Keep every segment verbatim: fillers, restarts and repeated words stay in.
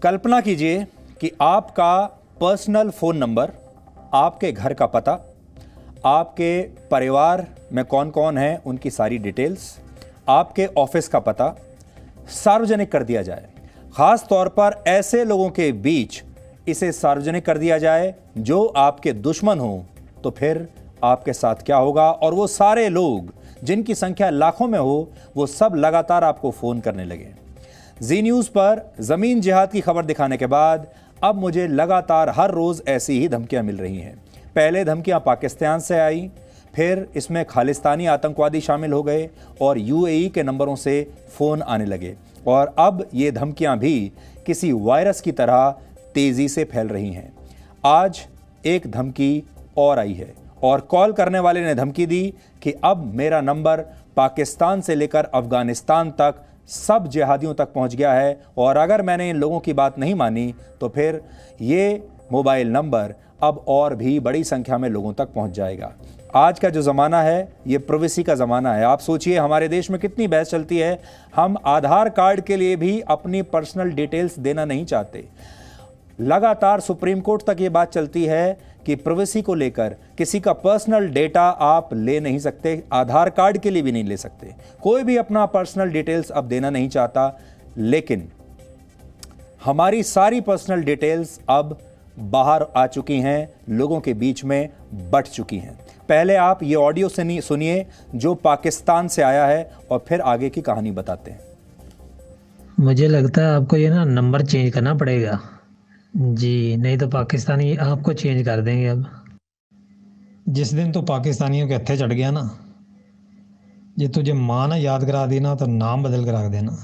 कल्पना कीजिए कि आपका पर्सनल फ़ोन नंबर, आपके घर का पता, आपके परिवार में कौन कौन है उनकी सारी डिटेल्स, आपके ऑफिस का पता सार्वजनिक कर दिया जाए। ख़ास तौर पर ऐसे लोगों के बीच इसे सार्वजनिक कर दिया जाए जो आपके दुश्मन हों, तो फिर आपके साथ क्या होगा। और वो सारे लोग जिनकी संख्या लाखों में हो, वो सब लगातार आपको फ़ोन करने लगे। जी न्यूज़ पर ज़मीन जिहाद की खबर दिखाने के बाद अब मुझे लगातार हर रोज़ ऐसी ही धमकियां मिल रही हैं। पहले धमकियां पाकिस्तान से आई, फिर इसमें खालिस्तानी आतंकवादी शामिल हो गए और यूएई के नंबरों से फ़ोन आने लगे। और अब ये धमकियां भी किसी वायरस की तरह तेज़ी से फैल रही हैं। आज एक धमकी और आई है और कॉल करने वाले ने धमकी दी कि अब मेरा नंबर पाकिस्तान से लेकर अफ़गानिस्तान तक सब जिहादियों तक पहुंच गया है और अगर मैंने इन लोगों की बात नहीं मानी तो फिर ये मोबाइल नंबर अब और भी बड़ी संख्या में लोगों तक पहुंच जाएगा। आज का जो ज़माना है ये प्राइवेसी का ज़माना है। आप सोचिए हमारे देश में कितनी बहस चलती है। हम आधार कार्ड के लिए भी अपनी पर्सनल डिटेल्स देना नहीं चाहते। लगातार सुप्रीम कोर्ट तक ये बात चलती है कि प्राइवेसी को लेकर किसी का पर्सनल डेटा आप ले नहीं सकते, आधार कार्ड के लिए भी नहीं ले सकते। कोई भी अपना पर्सनल डिटेल्स अब देना नहीं चाहता, लेकिन हमारी सारी पर्सनल डिटेल्स अब बाहर आ चुकी हैं, लोगों के बीच में बंट चुकी हैं। पहले आप ये ऑडियो सुनिए जो पाकिस्तान से आया है और फिर आगे की कहानी बताते हैं। मुझे लगता है आपको ये ना नंबर चेंज करना पड़ेगा जी, नहीं तो पाकिस्तानी आपको चेंज कर देंगे। अब जिस दिन तो पाकिस्तानियों के हत्थे चढ़ गया ना, ये तुझे माँ ना याद करा दी ना तो नाम बदल कर रख देना।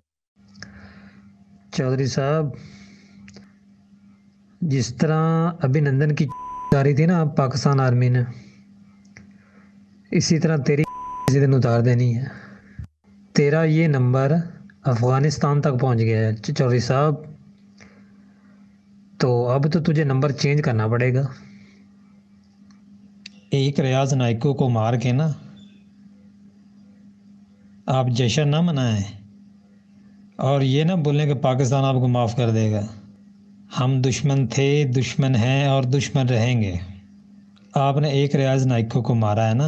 चौधरी साहब, जिस तरह अभिनंदन की आ रही थी ना पाकिस्तान आर्मी ने, इसी तरह तेरी किसी दिन उतार देनी है। तेरा ये नंबर अफ़गानिस्तान तक पहुंच गया है चौधरी साहब, तो अब तो तुझे नंबर चेंज करना पड़ेगा। एक रियाज नाइको को मार के ना आप जश्न ना मनाएं और ये ना बोलें कि पाकिस्तान आपको माफ़ कर देगा। हम दुश्मन थे, दुश्मन हैं और दुश्मन रहेंगे। आपने एक रियाज नाइको को मारा है ना,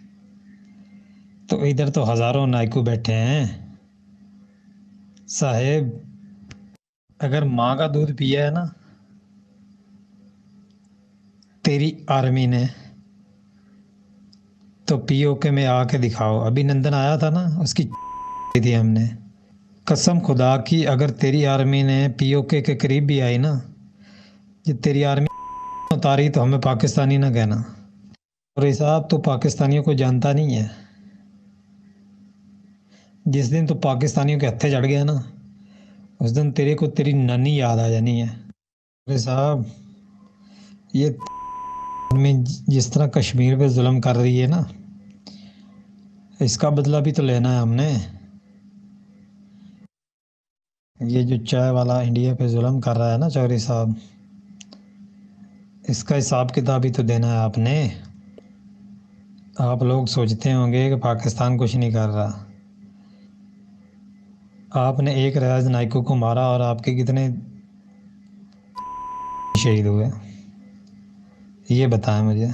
तो इधर तो हज़ारों नाइको बैठे हैं साहेब। अगर माँ का दूध पिया है ना तेरी आर्मी ने, तो पीओके में आके दिखाओ। अभिनंदन आया था ना, उसकी थी हमने। कसम खुदा की अगर तेरी आर्मी ने पीओके के करीब भी आई ना, ये तेरी आर्मी उतारी तो हमें पाकिस्तानी ना कहना। और साहब तो पाकिस्तानियों को जानता नहीं है। जिस दिन तो पाकिस्तानियों के हत्थे चढ़ गया ना, उस दिन तेरे को तेरी नानी याद आ जानी है। अरे साहब, ये में जिस तरह कश्मीर पे जुल्म कर रही है ना, इसका बदला भी तो लेना है हमने। ये जो चाय वाला इंडिया पे जुल्म कर रहा है ना चौधरी साहब, इसका हिसाब किताब भी तो देना है आपने। आप लोग सोचते होंगे कि पाकिस्तान कुछ नहीं कर रहा। आपने एक रियाज नाइको को मारा और आपके कितने शहीद हुए ये बताएं मुझे।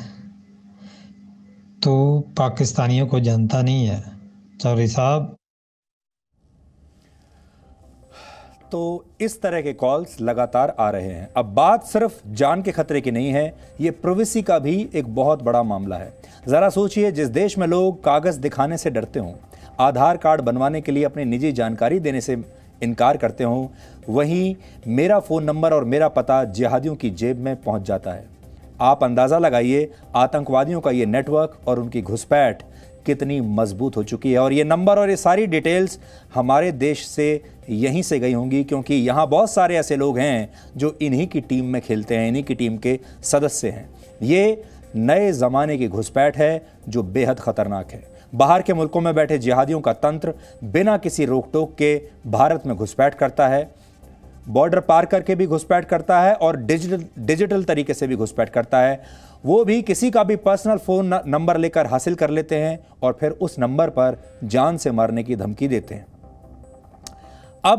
तो पाकिस्तानियों को जनता नहीं है चौधरी साहब। तो इस तरह के कॉल्स लगातार आ रहे हैं। अब बात सिर्फ जान के खतरे की नहीं है, ये प्राइवेसी का भी एक बहुत बड़ा मामला है। ज़रा सोचिए, जिस देश में लोग कागज़ दिखाने से डरते हों, आधार कार्ड बनवाने के लिए अपनी निजी जानकारी देने से इनकार करते हों, वहीं मेरा फ़ोन नंबर और मेरा पता जिहादियों की जेब में पहुंच जाता है। आप अंदाज़ा लगाइए आतंकवादियों का ये नेटवर्क और उनकी घुसपैठ कितनी मजबूत हो चुकी है। और ये नंबर और ये सारी डिटेल्स हमारे देश से यहीं से गई होंगी, क्योंकि यहाँ बहुत सारे ऐसे लोग हैं जो इन्हीं की टीम में खेलते हैं, इन्हीं की टीम के सदस्य हैं। ये नए ज़माने की घुसपैठ है जो बेहद ख़तरनाक है। बाहर के मुल्कों में बैठे जिहादियों का तंत्र बिना किसी रोक टोक के भारत में घुसपैठ करता है, बॉर्डर पार करके भी घुसपैठ करता है और डिजिटल डिजिटल तरीके से भी घुसपैठ करता है। वो भी किसी का भी पर्सनल फ़ोन नंबर लेकर हासिल कर लेते हैं और फिर उस नंबर पर जान से मारने की धमकी देते हैं। अब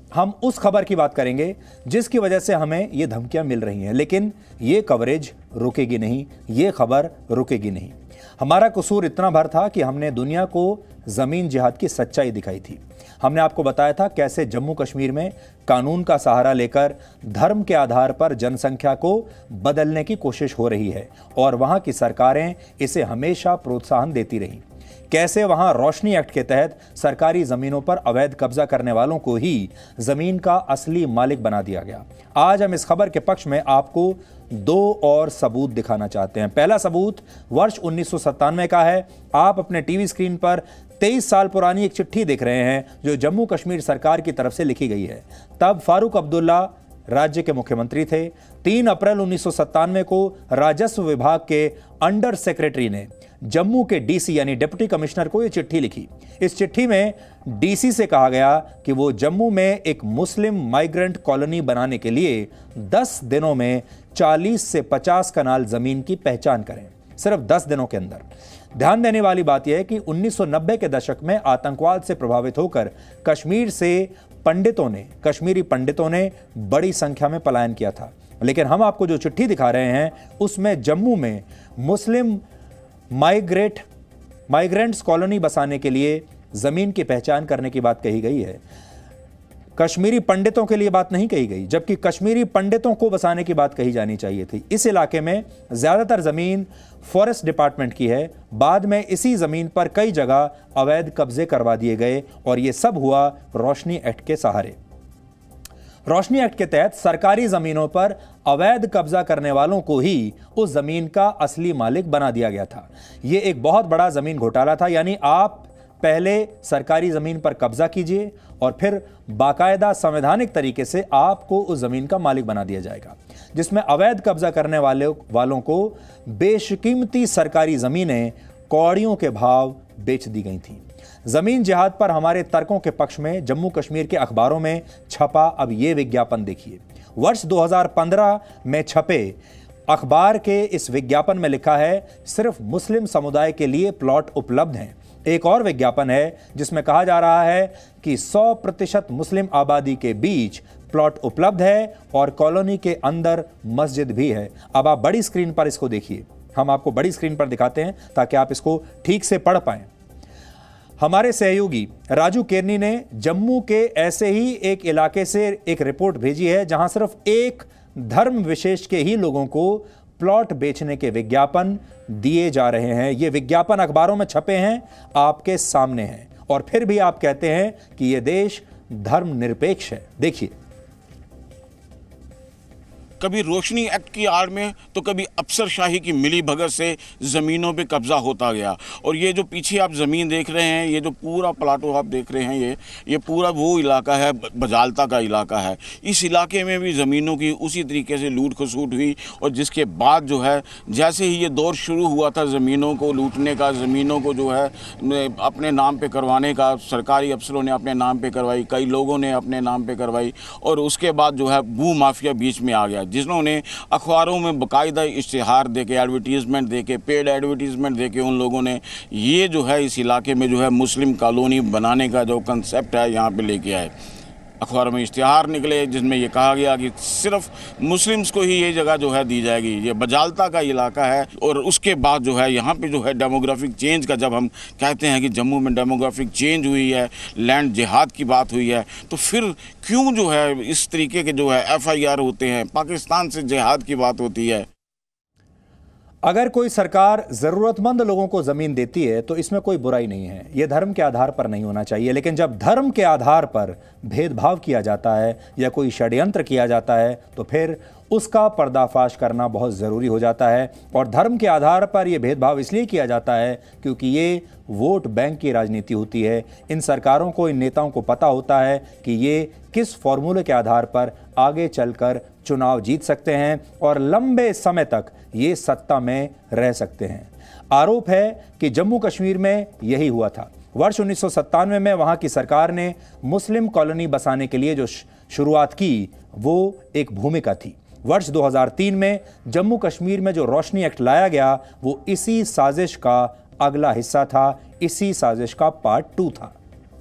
हम उस खबर की बात करेंगे जिसकी वजह से हमें ये धमकियां मिल रही हैं, लेकिन ये कवरेज रुकेगी नहीं, ये खबर रुकेगी नहीं। हमारा कसूर इतना भर था कि हमने दुनिया को जमीन जिहाद की सच्चाई दिखाई थी। हमने आपको बताया था कैसे जम्मू कश्मीर में कानून का सहारा लेकर धर्म के आधार पर जनसंख्या को बदलने की कोशिश हो रही है और वहां की सरकारें इसे हमेशा प्रोत्साहन देती रहीं। कैसे वहां रोशनी एक्ट के तहत सरकारी जमीनों पर अवैध कब्जा करने वालों को ही जमीन का असली मालिक बना दिया गया। आज हम इस खबर के पक्ष में आपको दो और सबूत दिखाना चाहते हैं। पहला सबूत वर्ष उन्नीस सौ सत्तानवे का है। आप अपने टीवी स्क्रीन पर तेईस साल पुरानी एक चिट्ठी देख रहे हैं जो जम्मू कश्मीर सरकार की तरफ से लिखी गई है। तब फारूक अब्दुल्ला राज्य के मुख्यमंत्री थे। तीन अप्रैल उन्नीस सौ सत्तानवे को राजस्व विभाग के अंडर सेक्रेटरी ने जम्मू के डीसी यानी डिप्टी कमिश्नर को यह चिट्ठी लिखी। इस चिट्ठी में डीसी से कहा गया कि वो जम्मू में एक मुस्लिम माइग्रेंट कॉलोनी बनाने के लिए दस दिनों में चालीस से पचास कनाल जमीन की पहचान करें, सिर्फ दस दिनों के अंदर। ध्यान देने वाली बात यह है कि उन्नीस सौ नब्बे के दशक में आतंकवाद से प्रभावित होकर कश्मीर से पंडितों ने कश्मीरी पंडितों ने बड़ी संख्या में पलायन किया था, लेकिन हम आपको जो चिट्ठी दिखा रहे हैं उसमें जम्मू में मुस्लिम माइग्रेट माइग्रेंट्स कॉलोनी बसाने के लिए जमीन की पहचान करने की बात कही गई है। कश्मीरी पंडितों के लिए बात नहीं कही गई, जबकि कश्मीरी पंडितों को बसाने की बात कही जानी चाहिए थी। इस इलाके में ज्यादातर जमीन फॉरेस्ट डिपार्टमेंट की है। बाद में इसी जमीन पर कई जगह अवैध कब्जे करवा दिए गए और यह सब हुआ रोशनी एक्ट के सहारे। रोशनी एक्ट के तहत सरकारी जमीनों पर अवैध कब्जा करने वालों को ही उस जमीन का असली मालिक बना दिया गया था। यह एक बहुत बड़ा जमीन घोटाला था, यानी आप पहले सरकारी जमीन पर कब्जा कीजिए और फिर बाकायदा संवैधानिक तरीके से आपको उस जमीन का मालिक बना दिया जाएगा, जिसमें अवैध कब्जा करने वाले वालों को बेशकीमती सरकारी जमीनें कौड़ियों के भाव बेच दी गई थी। जमीन जिहाद पर हमारे तर्कों के पक्ष में जम्मू कश्मीर के अखबारों में छपा अब यह विज्ञापन देखिए। वर्ष दो हज़ार पंद्रह में छपे अखबार के इस विज्ञापन में लिखा है, सिर्फ मुस्लिम समुदाय के लिए प्लॉट उपलब्ध हैं। एक और विज्ञापन है जिसमें कहा जा रहा है कि सौ प्रतिशत मुस्लिम आबादी के बीच प्लॉट उपलब्ध है और कॉलोनी के अंदर मस्जिद भी है। अब आप बड़ी स्क्रीन पर इसको देखिए, हम आपको बड़ी स्क्रीन पर दिखाते हैं ताकि आप इसको ठीक से पढ़ पाएं। हमारे सहयोगी राजू केरनी ने जम्मू के ऐसे ही एक इलाके से एक रिपोर्ट भेजी है जहां सिर्फ एक धर्म विशेष के ही लोगों को प्लॉट बेचने के विज्ञापन दिए जा रहे हैं। ये विज्ञापन अखबारों में छपे हैं, आपके सामने हैं, और फिर भी आप कहते हैं कि यह देश धर्मनिरपेक्ष है। देखिए, कभी रोशनी एक्ट की आड़ में तो कभी अफसरशाही की मिली भगत से ज़मीनों पे कब्ज़ा होता गया। और ये जो पीछे आप ज़मीन देख रहे हैं, ये जो पूरा प्लाटो आप देख रहे हैं, ये ये पूरा वो इलाका है, बजालता का इलाका है। इस इलाके में भी ज़मीनों की उसी तरीके से लूट खसूट हुई और जिसके बाद जो है जैसे ही ये दौर शुरू हुआ था ज़मीनों को लूटने का, ज़मीनों को जो है अपने नाम पर करवाने का, सरकारी अफसरों ने अपने नाम पर करवाई, कई लोगों ने अपने नाम पर करवाई, और उसके बाद जो है भू माफिया बीच में आ गया, जिन्होंने अखबारों में बाकायदा इश्तिहार देके, एडवर्टीज़मेंट देके, पेड एडवर्टीज़मेंट देके उन लोगों ने ये जो है इस इलाके में जो है मुस्लिम कॉलोनी बनाने का जो कंसेप्ट है यहाँ पे लेके आए। अखबारों में इश्तिहार निकले जिसमें ये कहा गया कि सिर्फ मुस्लिम्स को ही ये जगह जो है दी जाएगी। ये बजालता का इलाका है और उसके बाद जो है यहाँ पे जो है डेमोग्राफिक चेंज का, जब हम कहते हैं कि जम्मू में डेमोग्राफिक चेंज हुई है, लैंड जिहाद की बात हुई है, तो फिर क्यों जो है इस तरीके के जो है एफ आई आर होते हैं, पाकिस्तान से जिहाद की बात होती है। अगर कोई सरकार जरूरतमंद लोगों को जमीन देती है तो इसमें कोई बुराई नहीं है, यह धर्म के आधार पर नहीं होना चाहिए। लेकिन जब धर्म के आधार पर भेदभाव किया जाता है या कोई षड्यंत्र किया जाता है तो फिर उसका पर्दाफाश करना बहुत ज़रूरी हो जाता है। और धर्म के आधार पर यह भेदभाव इसलिए किया जाता है क्योंकि ये वोट बैंक की राजनीति होती है। इन सरकारों को, इन नेताओं को पता होता है कि ये किस फॉर्मूले के आधार पर आगे चलकर चुनाव जीत सकते हैं और लंबे समय तक ये सत्ता में रह सकते हैं। आरोप है कि जम्मू कश्मीर में यही हुआ था। वर्ष उन्नीस सौ सत्तानवे में वहां की सरकार ने मुस्लिम कॉलोनी बसाने के लिए जो शुरुआत की वो एक भूमिका थी। वर्ष दो हज़ार तीन में जम्मू कश्मीर में जो रोशनी एक्ट लाया गया वो इसी साजिश का अगला हिस्सा था, इसी साजिश का पार्ट टू था।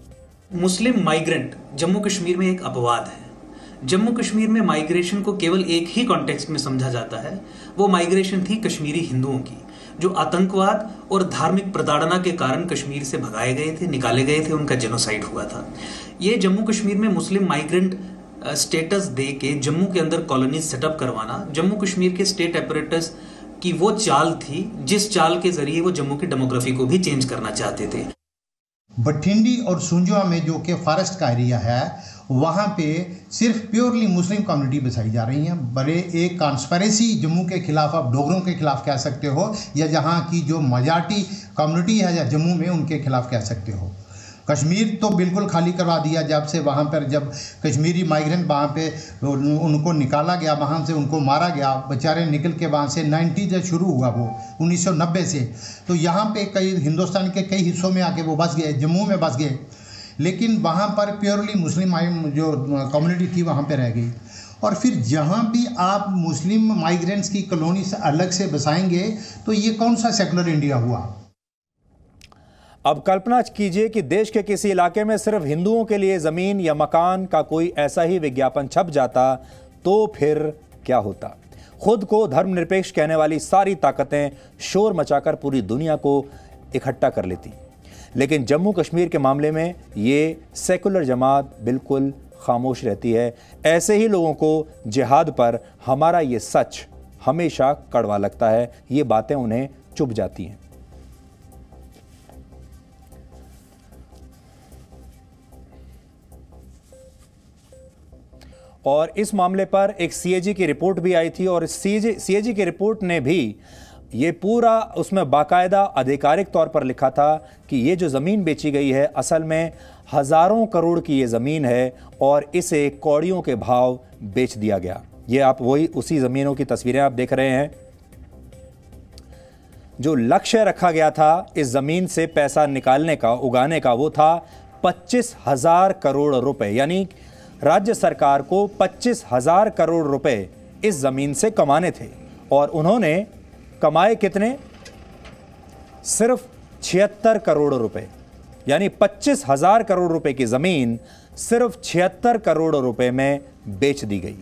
मुस्लिम माइग्रेंट जम्मू कश्मीर में एक अपवाद है। जम्मू कश्मीर में माइग्रेशन को केवल एक ही कॉन्टेक्स्ट में समझा जाता है, वो माइग्रेशन थी कश्मीरी हिंदुओं की, जो आतंकवाद और धार्मिक प्रताड़ना के कारण कश्मीर से भगाए गए थे, निकाले गए थे, उनका जेनोसाइड हुआ था। ये जम्मू कश्मीर में मुस्लिम माइग्रेंट स्टेटस दे के जम्मू के अंदर कॉलोनीज सेटअप करवाना जम्मू कश्मीर के स्टेट एपरेटस की वो चाल थी जिस चाल के जरिए वो जम्मू की डेमोग्राफी को भी चेंज करना चाहते थे। बठिंडी और सुंजवा में जो कि फॉरेस्ट का एरिया है, वहाँ पे सिर्फ प्योरली मुस्लिम कम्युनिटी बसाई जा रही हैं। बड़े एक कॉन्स्पिरेसी जम्मू के खिलाफ, आप डोगरों के खिलाफ कह सकते हो, या जहाँ की जो मेजॉरिटी कम्युनिटी है या जम्मू में, उनके खिलाफ कह सकते हो। कश्मीर तो बिल्कुल खाली करवा दिया जब से वहाँ पर जब कश्मीरी माइग्रेंट वहाँ पे उनको निकाला गया, वहाँ से उनको मारा गया, बेचारे निकल के वहाँ से नाइन्टी से शुरू हुआ वो उन्नीस सौ नब्बे से, तो यहाँ पे कई हिंदुस्तान के कई हिस्सों में आके वो बस गए, जम्मू में बस गए, लेकिन वहाँ पर प्योरली मुस्लिम जो कम्युनिटी थी वहाँ पर रह गई। और फिर जहाँ भी आप मुस्लिम माइग्रेंट्स की कॉलोनी से अलग से बसाएंगे तो ये कौन सा सेकुलर इंडिया हुआ। अब कल्पना कीजिए कि देश के किसी इलाके में सिर्फ हिंदुओं के लिए जमीन या मकान का कोई ऐसा ही विज्ञापन छप जाता तो फिर क्या होता। खुद को धर्मनिरपेक्ष कहने वाली सारी ताकतें शोर मचाकर पूरी दुनिया को इकट्ठा कर लेती, लेकिन जम्मू कश्मीर के मामले में ये सेकुलर जमात बिल्कुल खामोश रहती है। ऐसे ही लोगों को जिहाद पर हमारा ये सच हमेशा कड़वा लगता है, ये बातें उन्हें चुभ जाती हैं। और इस मामले पर एक सीएजी की रिपोर्ट भी आई थी, और सीएजी सीएजी की रिपोर्ट ने भी ये पूरा उसमें बाकायदा आधिकारिक तौर पर लिखा था कि ये जो ज़मीन बेची गई है असल में हज़ारों करोड़ की ये ज़मीन है और इसे कौड़ियों के भाव बेच दिया गया। ये आप वही उसी ज़मीनों की तस्वीरें आप देख रहे हैं। जो लक्ष्य रखा गया था इस ज़मीन से पैसा निकालने का, उगाने का, वो था पच्चीस हजार करोड़ रुपए, यानी राज्य सरकार को पच्चीस हजार करोड़ रुपए इस जमीन से कमाने थे, और उन्होंने कमाए कितने? सिर्फ छिहत्तर करोड़ रुपए, यानी पच्चीस हजार करोड़ रुपए की जमीन सिर्फ छिहत्तर करोड़ रुपए में बेच दी गई।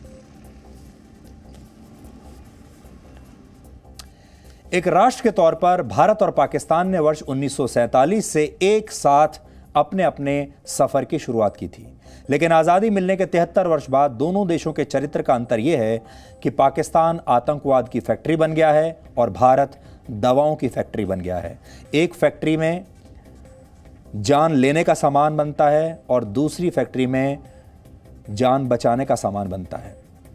एक राष्ट्र के तौर पर भारत और पाकिस्तान ने वर्ष उन्नीस सौ सैंतालीस से एक साथ अपने अपने सफर की शुरुआत की थी, लेकिन आज़ादी मिलने के तिहत्तर वर्ष बाद दोनों देशों के चरित्र का अंतर यह है कि पाकिस्तान आतंकवाद की फैक्ट्री बन गया है और भारत दवाओं की फैक्ट्री बन गया है। एक फैक्ट्री में जान लेने का सामान बनता है और दूसरी फैक्ट्री में जान बचाने का सामान बनता है।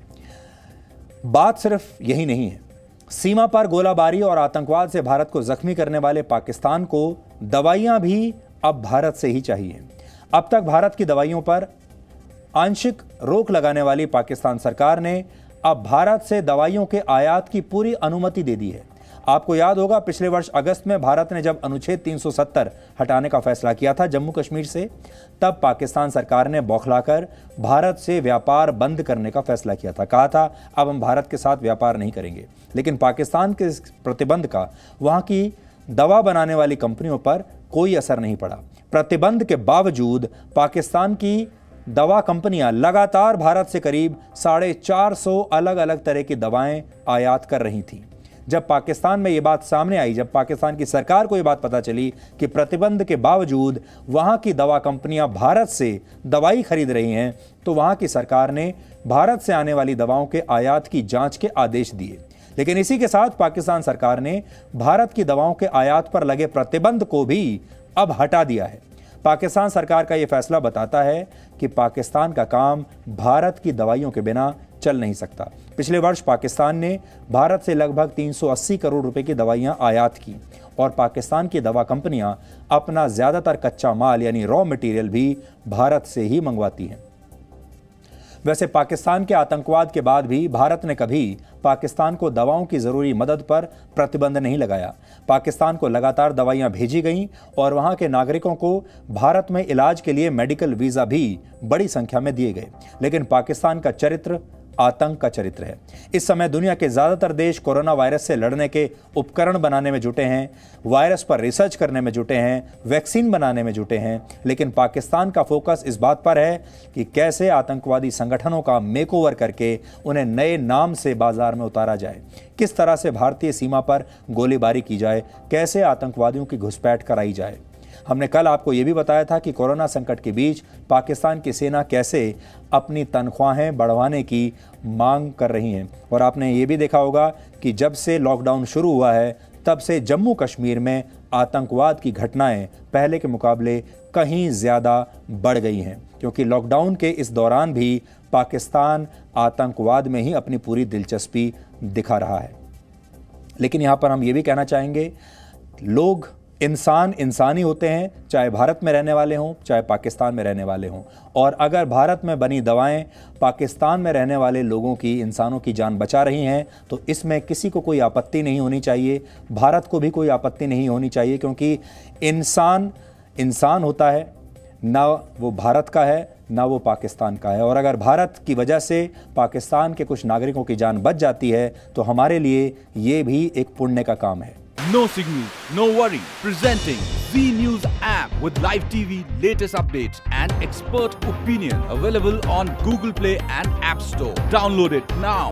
बात सिर्फ यही नहीं है, सीमा पर गोलाबारी और आतंकवाद से भारत को जख्मी करने वाले पाकिस्तान को दवाइयां भी अब भारत से ही चाहिए। अब तक भारत की दवाइयों पर आंशिक रोक लगाने वाली पाकिस्तान सरकार ने अब भारत से दवाइयों के आयात की पूरी अनुमति दे दी है। आपको याद होगा पिछले वर्ष अगस्त में भारत ने जब अनुच्छेद तीन सौ सत्तर हटाने का फैसला किया था जम्मू कश्मीर से, तब पाकिस्तान सरकार ने बौखलाकर भारत से व्यापार बंद करने का फैसला किया था। कहा था अब हम भारत के साथ व्यापार नहीं करेंगे, लेकिन पाकिस्तान के प्रतिबंध का वहां की दवा बनाने वाली कंपनियों पर कोई असर नहीं पड़ा। प्रतिबंध के बावजूद पाकिस्तान की दवा कंपनियां लगातार भारत से करीब साढ़े चार सौ अलग अलग तरह की दवाएं आयात कर रही थीं। जब पाकिस्तान में ये बात सामने आई, जब पाकिस्तान की सरकार को ये बात पता चली कि प्रतिबंध के बावजूद वहां की दवा कंपनियां भारत से दवाई खरीद रही हैं, तो वहां की सरकार ने भारत से आने वाली दवाओं के आयात की जांच के आदेश दिए। लेकिन इसी के साथ पाकिस्तान सरकार ने भारत की दवाओं के आयात पर लगे प्रतिबंध को भी अब हटा दिया है। पाकिस्तान सरकार का यह फैसला बताता है कि पाकिस्तान का काम भारत की दवाइयों के बिना चल नहीं सकता। पिछले वर्ष पाकिस्तान ने भारत से लगभग तीन सौ अस्सी करोड़ रुपए की दवाइयां आयात की, और पाकिस्तान की दवा कंपनियां अपना ज्यादातर कच्चा माल यानी रॉ मटेरियल भी भारत से ही मंगवाती हैं। वैसे पाकिस्तान के आतंकवाद के बाद भी भारत ने कभी पाकिस्तान को दवाओं की जरूरी मदद पर प्रतिबंध नहीं लगाया। पाकिस्तान को लगातार दवाइयां भेजी गईं और वहां के नागरिकों को भारत में इलाज के लिए मेडिकल वीजा भी बड़ी संख्या में दिए गए। लेकिन पाकिस्तान का चरित्र आतंक का चरित्र है। इस समय दुनिया के ज़्यादातर देश कोरोना वायरस से लड़ने के उपकरण बनाने में जुटे हैं, वायरस पर रिसर्च करने में जुटे हैं, वैक्सीन बनाने में जुटे हैं, लेकिन पाकिस्तान का फोकस इस बात पर है कि कैसे आतंकवादी संगठनों का मेकओवर करके उन्हें नए नाम से बाजार में उतारा जाए, किस तरह से भारतीय सीमा पर गोलीबारी की जाए, कैसे आतंकवादियों की घुसपैठ कराई जाए। हमने कल आपको ये भी बताया था कि कोरोना संकट के बीच पाकिस्तान की सेना कैसे अपनी तनख्वाहें बढ़वाने की मांग कर रही हैं, और आपने ये भी देखा होगा कि जब से लॉकडाउन शुरू हुआ है तब से जम्मू कश्मीर में आतंकवाद की घटनाएं पहले के मुकाबले कहीं ज़्यादा बढ़ गई हैं, क्योंकि लॉकडाउन के इस दौरान भी पाकिस्तान आतंकवाद में ही अपनी पूरी दिलचस्पी दिखा रहा है। लेकिन यहाँ पर हम ये भी कहना चाहेंगे, लोग इंसान इंसानी होते हैं, चाहे भारत में रहने वाले हों चाहे पाकिस्तान में रहने वाले हों, और अगर भारत में बनी दवाएं पाकिस्तान में रहने वाले लोगों की, इंसानों की जान बचा रही हैं तो इसमें किसी को कोई आपत्ति नहीं होनी चाहिए, भारत को भी कोई आपत्ति नहीं होनी चाहिए, क्योंकि इंसान इंसान होता है, ना वो भारत का है ना वो पाकिस्तान का है। और अगर भारत की वजह से पाकिस्तान के कुछ नागरिकों की जान बच जाती है तो हमारे लिए ये भी एक पुण्य का काम है। No signal, no worry. Presenting Z News app with live T V, latest updates and expert opinion. Available on Google Play and App Store. Download it now.